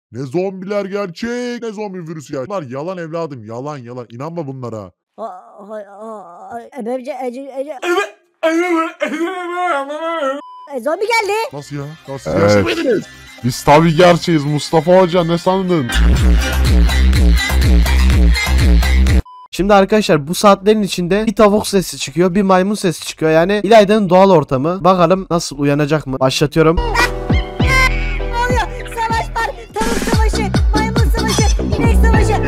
Ne zombiler gerçek, ne zombi virüsü gerçek. Bunlar yalan evladım, yalan yalan. İnanma bunlara. Zombi geldi. Nasıl ya? Nasıl Evet. gerçek miydiniz? Biz tabii gerçeğiz Mustafa Hoca, ne sandın? Şimdi arkadaşlar bu saatlerin içinde bir tavuk sesi çıkıyor, bir maymun sesi çıkıyor. Yani İlayda'nın doğal ortamı. Bakalım nasıl uyanacak mı? Başlatıyorum. Ne oluyor? Savaş var. Tavuk savaşı. Maymun savaşı. İnek savaşı.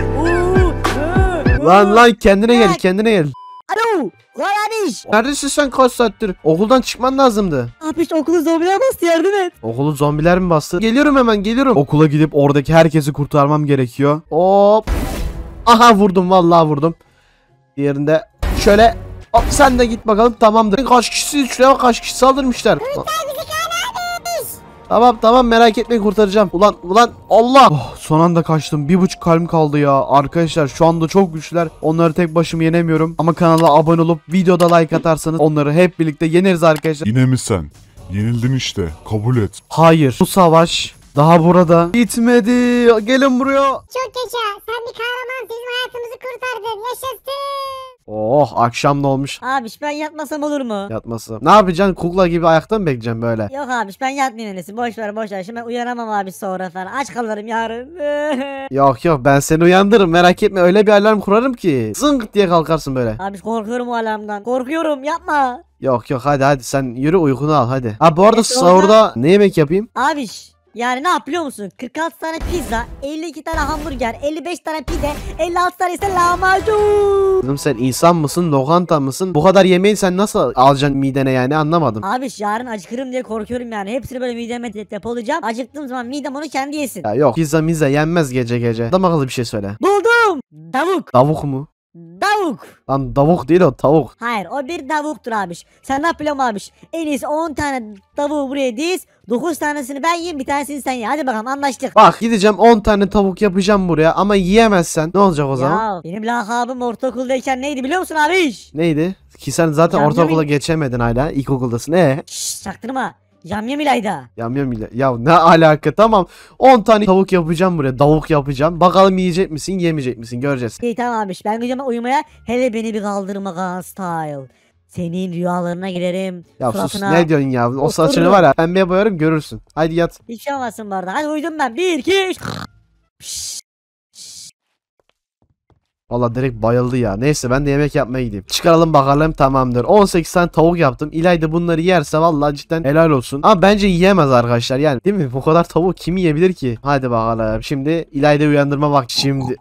Lan kendine gel, kendine gel. Alo. Kardeş. Neredesin sen kaç saattir? Okuldan çıkman lazımdı. Abi işte okulu zombiler bastı, yardım et. Okulu zombiler mi bastı? Geliyorum, hemen geliyorum. Okula gidip oradaki herkesi kurtarmam gerekiyor. Hop. Aha, vurdum, vallahi vurdum. Diğerinde şöyle. Hop, sen de git bakalım, tamamdır. Kaç kişi, şuraya bak, kaç kişi saldırmışlar. Tamam merak etmeyin, kurtaracağım. Ulan Allah. Oh, son anda kaçtım. 1,5 kalbim kaldı ya. Arkadaşlar şu anda çok güçlüler. Onları tek başıma yenemiyorum. Ama kanala abone olup videoda like atarsanız onları hep birlikte yeneriz arkadaşlar. Yine mi sen? Yenildin işte, kabul et. Hayır. Bu savaş daha burada bitmedi. Gelin buraya. Çok yaşa. Sen bir kahraman, bizim hayatımızı kurtardın. Yaşasın. Oh, akşam da olmuş. Abiş ben yatmasam olur mu? Yatması. Ne yapacaksın? Kukla gibi ayakta mı bekleyeceksin böyle? Yok abiş ben yatmayayım en iyisi. Boş ver. Şimdi ben uyanamam abi sonra falan. Aç kalırım yarın. Yok ben seni uyandırırım, merak etme, öyle bir alarm kurarım ki zınk diye kalkarsın böyle. Abiş korkuyorum o alarmdan. Korkuyorum, yapma. Yok hadi sen yürü, uykunu al hadi. Ha bu arada Evet, sahurda ne yemek yapayım? Abiş yani ne yap biliyor musun? 46 tane pizza, 52 tane hamburger, 55 tane pide, 56 tane ise lahmacun. Kızım sen insan mısın, lokanta mısın? Bu kadar yemeği sen nasıl alacaksın midene, yani anlamadım. Abiş yarın acıkırım diye korkuyorum yani. Hepsini böyle mideme depolayacağım. Acıktığım zaman midem onu kendi yesin. Ya yok, pizza miza yenmez gece. Adam akıllı bir şey söyle. Buldum. Tavuk. Tavuk mu? Tavuk. Lan tavuk değil o, tavuk. Hayır o bir tavuktur abiş. Sen ne yapıyorsun abiş? En iyisi 10 tane tavuğu buraya diz. 9 tanesini ben yiyeyim, bir tanesini sen ye. Hadi bakalım, anlaştık. Bak gideceğim 10 tane tavuk yapacağım buraya ama yiyemezsen ne olacak o zaman? Ya benim lakabım ortaokuldayken neydi biliyor musun abiş? Neydi? Ki sen zaten Yam ortaokula yam- geçemedin hala, ilkokuldasın. Şşş çaktırma. Yamyam İlayda. Yamyam ile. Ya ne alaka, tamam. 10 tane tavuk yapacağım buraya. Tavuk yapacağım. Bakalım yiyecek misin, yemeyecek misin, göreceğiz. İyi tamam abiş, ben gideceğim uyumaya. Hele beni bir kaldırma Kaan style. Senin rüyalarına girerim. Ya sus, suratına ne diyorsun ya? O saçını otururum. var ya, pembeye boyarım, görürsün. Haydi yat. Hiç şey olmasın bu arada. Hadi uyudum ben. 1 2 3. Valla direkt bayıldı ya. Neyse ben de yemek yapmaya gideyim. Çıkaralım bakalım, tamamdır. 18 tane tavuk yaptım. İlayda bunları yerse vallahi cidden helal olsun. Ama bence yiyemez arkadaşlar yani. Değil mi? Bu kadar tavuk kim yiyebilir ki? Hadi bakalım. Şimdi İlayda'yı uyandırma vakti. Şimdi.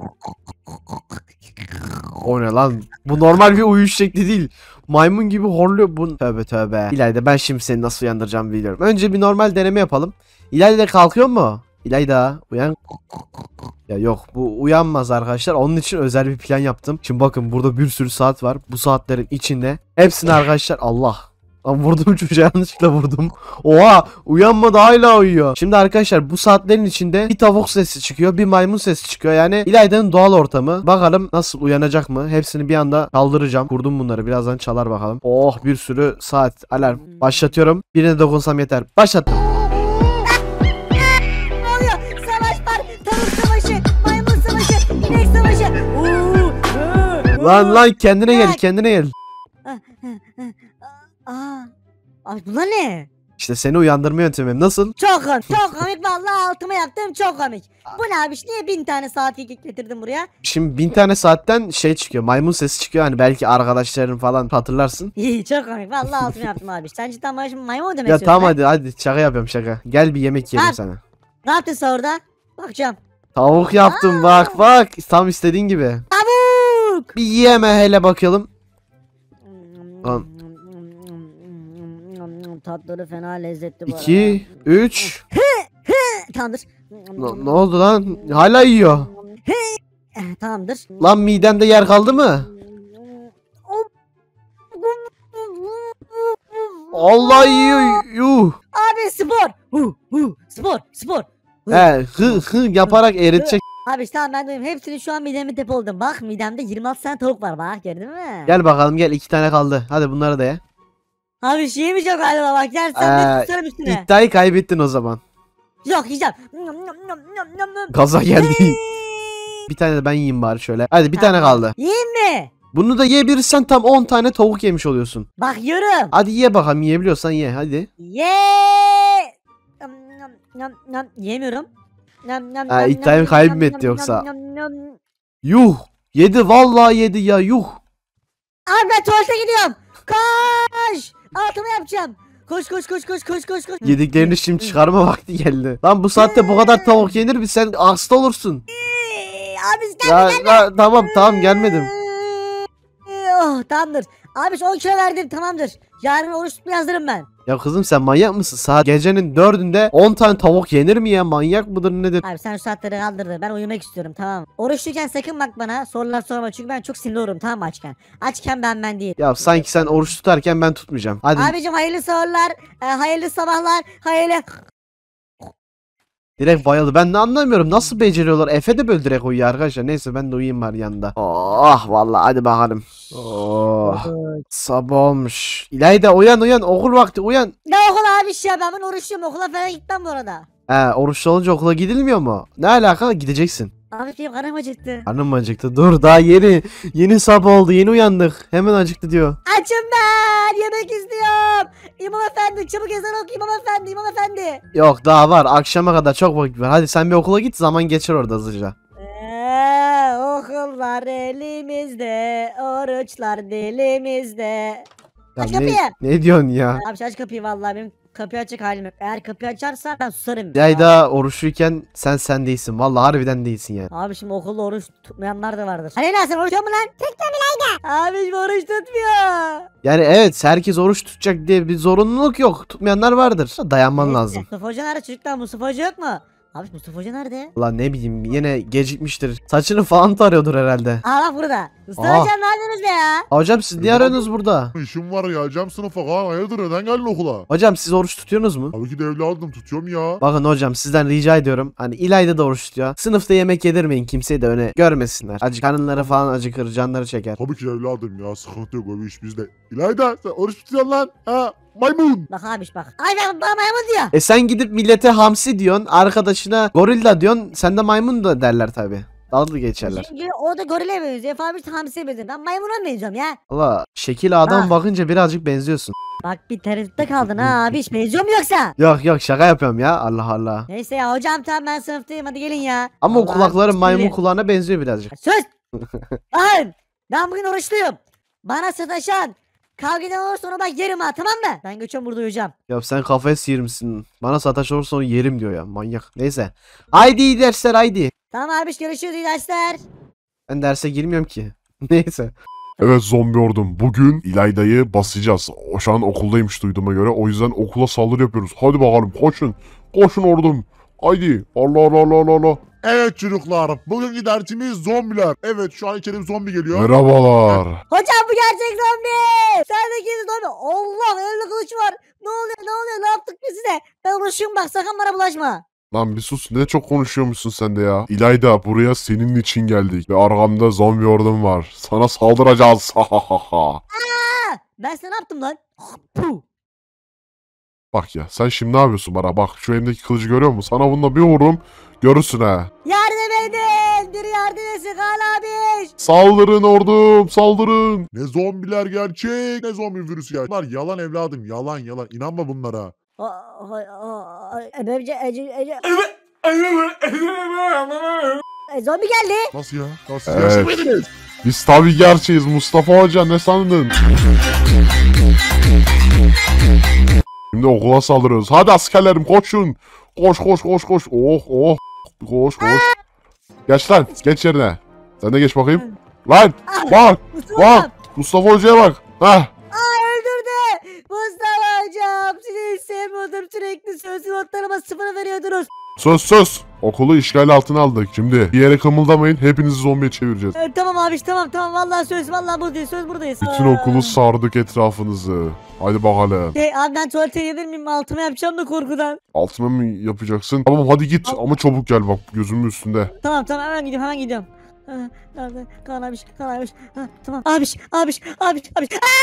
O ne lan? Bu normal bir uyuş şekli değil. Maymun gibi horluyor bu. Tövbe. İlayda, ben şimdi seni nasıl uyandıracağımı biliyorum. Önce bir normal deneme yapalım. İlayda kalkıyor mu? İlayda uyan. Ya yok, bu uyanmaz arkadaşlar. Onun için özel bir plan yaptım. Şimdi bakın, burada bir sürü saat var. Bu saatlerin içinde hepsini arkadaşlar, Allah. Lan vurdum çocuğa, yanlışlıkla vurdum. Oha, uyanmadı, hala uyuyor. Şimdi arkadaşlar bu saatlerin içinde bir tavuk sesi çıkıyor, bir maymun sesi çıkıyor. Yani İlayda'nın doğal ortamı. Bakalım nasıl uyanacak mı? Hepsini bir anda kaldıracağım. Kurdum bunları, birazdan çalar bakalım. Oh, bir sürü saat, alarm. Başlatıyorum. Birine dokunsam yeter. Başlattım. Ne oluyor? Savaş var. Tavuk savaşı. Maymun savaşı. İnek savaşı. Lan kendine gel, kendine gel. Abi bunlar ne? İşte seni uyandırma yöntemim. Nasıl? Çok komik vallahi, altıma yaptım, çok komik. Bu ne abi, niye 1000 tane saat getirdim buraya? Şimdi 1000 tane saatten şey çıkıyor. Maymun sesi çıkıyor. Hani belki arkadaşların falan hatırlarsın. İyi, çok komik vallahi, altıma yaptım abi. Sen cidden bana şimdi maymun demek Ya istiyorsun? tamam hadi şaka yapıyorum, şaka. Gel bir yemek yiyelim Abi. sana. Ne yaptın sahurda? Bakacağım. Tavuk yaptım, bak. Tam istediğin gibi. Tavuk! Bir yeme hele bakalım. Lan. Tatları fena lezzetli bu 2 3 Tamamdır. Ne oldu lan? Hala yiyor. Tamamdır. Lan midemde yer kaldı mı? Allah yiyor. Yuh. Abi spor. Spor. He yaparak eritecek. Abi tamam, ben duyayım. Hepsini şu an mideme depoldum. Bak midemde 26 tane tavuk var, bak gördün mü? Gel bakalım, gel, 2 tane kaldı. Hadi bunları da ye. Abi şey yemeyeceğim galiba, bak yersen de kusarım üstüne. İddiayı kaybettin o zaman. Yok yiyeceğim. Gaza geldi. Bir tane de ben yiyeyim bari şöyle. Hadi bir tane kaldı. Yiyeyim mi? Bunu da yiyebilirsen tam 10 tane tavuk yemiş oluyorsun. Bak yiyorum. Hadi ye bakalım, yiyebiliyorsan ye hadi. Ye. Yemiyorum. Ha, iddiayı kaybetti yoksa. Yuh. Yedi vallahi yedi ya yuh. Abi ben tuvalete gidiyorum. Koş. Altımı yapacağım. Koş koş koş koş koş koş koş. Yediklerini şimdi çıkarma vakti geldi. Lan bu saatte bu kadar tavuk yenir mi? Sen hasta olursun. Abi sen Tamam gelmedim. Oh tamamdır. Abi 10 kilo verdim tamamdır. Yarın oruç tutmaya hazırım ben. Ya kızım sen manyak mısın? Saat gecenin 4'ünde 10 tane tavuk yenir mi ya? Manyak mıdır nedir? Abi sen şu saatleri kaldırdı. Ben uyumak istiyorum tamam. Oruçluyken sakın bak bana sorular sorma çünkü ben çok sinirli olurum tamam mı açken. Açken ben değil. Ya sanki sen oruç tutarken ben tutmayacağım. Hadi Abicim hayırlı sahurlar, hayırlı sabahlar, hayırlı... direkt bayıldı. Ben de anlamıyorum. Nasıl beceriyorlar? Efe de böyle direkt uyuyor arkadaşlar. Neyse ben de uyuyayım bari yanında. Oh vallahi hadi bakalım. Oh. Sabah olmuş. İlayda uyan okul vakti uyan. Ne okul abiş ya ben oruçluyum okula falan gitmem bu arada. Oruçlu olunca okula gidilmiyor mu? Ne alaka? Gideceksin. Abi benim karnım acıktı. Karnım mı acıktı? Dur daha yeni sabah oldu. Yeni uyandık. Hemen acıktı diyor. Açım ben yemek istiyorum. İmam efendi çabuk ezan oku İmam efendi. Yok daha var. Akşama kadar çok vakit var. Hadi sen bir okula git. Zaman geçer orada hızlıca. Okullar elimizde, oruçlar dilimizde. Ya Aç kapıyı. ne diyorsun ya? Abi aç kapıyı vallahi benim kapıyı açacak halim yok. Eğer kapıyı açarsan ben susarım. İlayda oruçluyken sen değilsin. Vallahi harbiden değilsin yani. Abi şimdi okulda oruç tutmayanlar da vardır. Hani lan sen oruç tutmuyor mu lan? Tutmuyorum İlayda. Abi şimdi oruç tutmuyor. Yani evet herkes oruç tutacak diye bir zorunluluk yok. Tutmayanlar vardır. Dayanman Neyse, lazım. Mustafa Hoca nerede çocuklar? Mustafa Hoca yok mu? Abi Mustafa Hoca nerede? Ulan ne bileyim yine gecikmiştir. Saçını falan tarıyordur herhalde. Aa bak burada. Mustafa Aa. Hocam ne yapıyorsunuz be ya? Hocam siz niye arıyorsunuz burada? İşim var ya cam sınıfa Kaan hayırdır neden geldin okula? Hocam siz oruç tutuyorsunuz mu? Tabii ki de evladım tutuyorum ya. Bakın hocam sizden rica ediyorum. Hani İlayda da oruç tutuyor. Sınıfta yemek yedirmeyin. Kimseyi de öne görmesinler. Karınları falan acıkır, canları çeker. Tabii ki de evladım ya sıkıntı yok o iş bizde. İlayda sen oruç tutuyorsun lan. Ha maymun. Bak abiş bak. Ay ben bana maymun diyor. Sen gidip millete hamsi diyorsun. Arkadaşına gorilla diyorsun. Sen de maymun da derler tabi. Dalga geçerler. Çünkü o da gorile benziyor. Efe abiş de hamsiye benziyor. Ben maymuna benziyorum ya. Valla şekil adam Ha. bakınca birazcık benziyorsun. Bak bir tereddütte kaldın ha abiş. Benziyor mu yoksa? Yok şaka yapıyorum ya. Allah Allah. Neyse ya hocam tamam ben sınıftayım hadi gelin ya. Ama o Vallahi kulakların maymun sinirliyim. kulağına benziyor birazcık. Söz. Bakın ben bugün oruçluyum. Bana sataşan kavga eden olursa ona bak yerim ha tamam mı? Ben geçiyorum burada uyuyacağım. Ya sen kafaya sıyırmışsın. Bana sataş olursa onu yerim diyor ya. Manyak. Neyse. Haydi iyi dersler haydi. Tamam abiş görüşürüz iyi dersler. Ben derse girmiyorum ki. Neyse. Evet zombi ordum. Bugün İlayda'yı basacağız. O şu an okuldaymış duyduğuma göre. O yüzden okula saldırı yapıyoruz. Hadi bakalım koşun. Koşun ordum. Haydi. Allah. Evet çocuklar bugünkü dersimiz zombiler. Evet şu an içeri bir zombi geliyor. Merhabalar. Hocam bu gerçek zombi. Sen de kimsin zombi? Allah elde kılıç var. Ne oluyor ne yaptık biz size? Ben oruçluyum bak sakın bana bulaşma. Lan bir sus, ne çok konuşuyormuşsun sen de ya. İlayda, buraya senin için geldik ve arkamda zombi ordum var. Sana saldıracağız. Ben sana ne yaptım lan? Puh. Bak ya, sen şimdi ne yapıyorsun bana? Bak şu elimdeki kılıcı görüyor musun? Sana bununla bir vururum görürsün ha. Yardım edin. Biri yardım etsin Kaan abi. Saldırın ordum, saldırın. Ne zombiler gerçek ne zombi virüsü gerçek. Bunlar yalan evladım yalan İnanma bunlara. Zombi geldi. Nasıl ya? Nasıl Evet. gerçek miydiniz? Biz tabii gerçeğiz Mustafa Hoca, ne sandın? Şimdi okula saldırıyoruz. Hadi askerlerim koşun. Koş. Oh. Koş. Geç lan, geç yerine. Sen de geç bakayım. Lan bak. Bak. Mustafa Hoca'ya bak. Hah. Öldürdü. Mustafa hocam sizi hiç sevmiyordum. Sürekli söz notlarıma sıfır veriyordunuz. Söz. Okulu işgal altına aldık. Şimdi bir yere kımıldamayın. Hepinizi zombiye çevireceğiz. Tamam abi tamam vallahi vallahi buradayız söz buradayız. Bütün okulu sardık etrafınızı. Hadi bakalım. Abi ben tuvalete gelir miyim altıma yapacağım da korkudan. Altına mı yapacaksın? Tamam hadi git ama çabuk gel bak, gözümün üstünde. Tamam hemen gidiyorum. Nerede? Kaan abiş. Tamam. Abiş.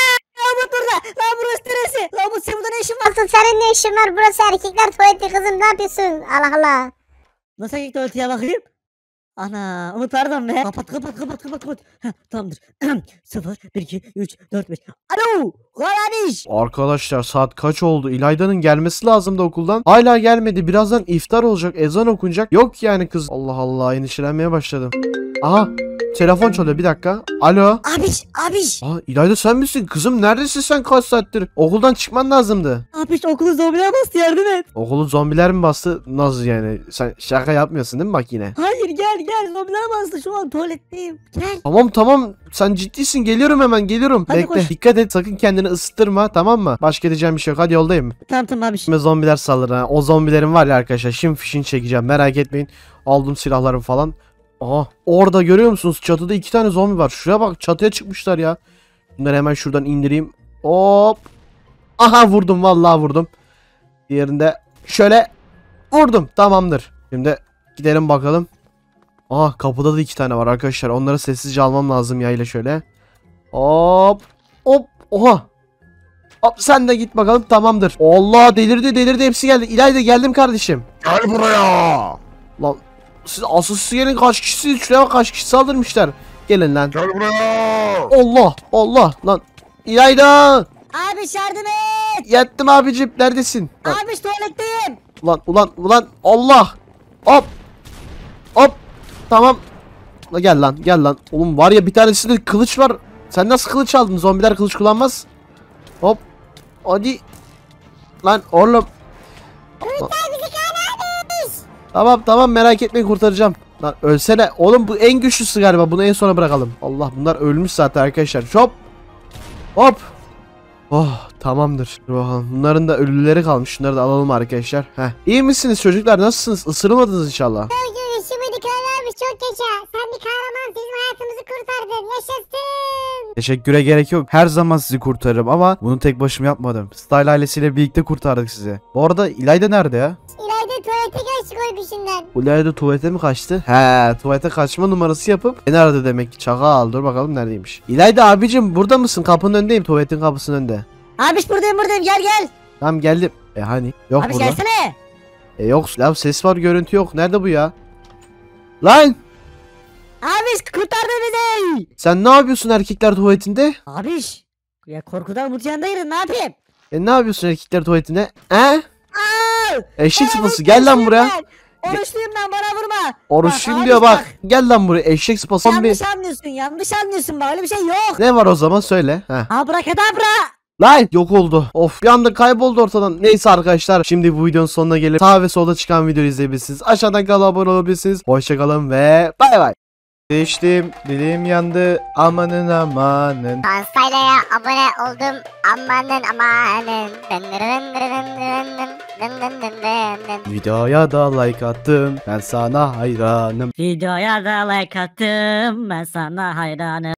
Mahmut burada. Lan burası neresi? Mahmut sen burada ne işin var? Asıl senin ne işin var burası erkekler tuvaleti kızım ne yapıyorsun? Allah Allah. Nasıl erkek tuvaletiye bakayım? Ana Umut pardon be. Kapat. Heh, tamamdır. 0, 1, 2, 3, 4, 5. Alo. Kardeş. Arkadaşlar saat kaç oldu? İlayda'nın gelmesi lazımdı okuldan. Hala gelmedi. Birazdan iftar olacak. Ezan okunacak. Yok yani kız. Allah Allah endişelenmeye başladım. Aha telefon çalıyor bir dakika. Alo. Abiş. Aa İlayda sen misin? Kızım neredesin sen kaç saattir? Okuldan çıkman lazımdı. Abiş okulu zombiler bastı yardım et. Okulu zombiler mi bastı? Nasıl yani? Sen şaka yapmıyorsun değil mi bak yine? Hayır gel zombiler bastı şu an tuvaletteyim. Gel. Tamam sen ciddisin geliyorum hemen geliyorum. Hadi Bekle koş. dikkat et sakın kendini ısıtırma tamam mı? Başka diyeceğim bir şey yok hadi yoldayım. Tamam abiş. Şimdi zombiler saldırır ha. O zombilerin var ya arkadaşlar şimdi fişini çekeceğim merak etmeyin. Aldım silahlarımı falan. Aha orada görüyor musunuz çatıda 2 tane zombi var. Şuraya bak çatıya çıkmışlar ya. Bunları hemen şuradan indireyim. Hop. Aha vurdum vallahi vurdum. Diğerinde şöyle vurdum tamamdır. Şimdi gidelim bakalım. Aha kapıda da 2 tane var arkadaşlar. Onları sessizce almam lazım yayla şöyle. Hop. Oha. Hop sen de git bakalım tamamdır. Allah delirdi hepsi geldi. İlayda geldim kardeşim. Gel buraya. Lan siz asıl siz gelin kaç kişisiniz? Şuraya bak kaç kişi saldırmışlar. Gelin lan. Gel buraya. Allah lan. İlayda. Abiş yardım et. Yattım abicim neredesin? Lan, Abiş tuvaletteyim. ulan Allah. Hop. Tamam. Gel lan. Oğlum var ya bir tanesinde kılıç var. Sen nasıl kılıç aldın? Zombiler kılıç kullanmaz. Hop. Hadi. Lan oğlum. Tamam merak etmeyin kurtaracağım. Lan ölsene. Oğlum bu en güçlüsü galiba. Bunu en sona bırakalım. Allah bunlar ölmüş zaten arkadaşlar. Hop. Oh tamamdır. Dur bakalım. Bunların da ölüleri kalmış. Şunları da alalım arkadaşlar. Heh. İyi misiniz çocuklar? Nasılsınız? Isırılmadınız inşallah. Şimdi Kaan abi çok yaşa. Sen bir kahraman bizim hayatımızı kurtardın. Yaşasın. Teşekküre gerek yok. Her zaman sizi kurtarırım ama bunu tek başıma yapmadım. Style ailesiyle birlikte kurtardık sizi. Bu arada İlayda nerede ya? İlayda tuvalete kaçtı koykuşundan. İlayda tuvalete mi kaçtı? He tuvalete kaçma numarası yapıp beni aradı demek ki. Çakal dur bakalım neredeymiş. İlayda abicim burada mısın? Kapının önündeyim. Tuvaletin kapısının önünde. Abiş buradayım gel. Tamam geldim. Hani? Yok Abiş burada. gelsene. Yok lan ses var görüntü yok. Nerede bu ya? Lan! Abiş kurtardı bizi. Sen ne yapıyorsun erkekler tuvaletinde? Abiş. Ya korkudan Umut yanındaydım ne yapayım? Ne yapıyorsun erkekler tuvaletinde? Aa! Eşek sıpası Evet, gel lan oruçluyum buraya. ben. Oruçluyum ben bana vurma. Oruçluyum Bak, diyor abi bak. Gel lan buraya eşek sıpası. Yanlış anlıyorsun bak öyle bir şey yok. Ne var o zaman söyle. Heh. Abrakadabra. Lan yok oldu. Of bir anda kayboldu ortadan. Neyse arkadaşlar şimdi bu videonun sonuna gelip sağ ve solda çıkan videoyu izleyebilirsiniz. Aşağıdan kanala abone olabilirsiniz. Hoşçakalın ve bay bay. Değiştim, dilim yandı, amanın amanın. Kansayla'ya abone oldum. Amanın amanın. Videoya da like attım, ben sana hayranım. Videoya da like attım ben sana hayranım.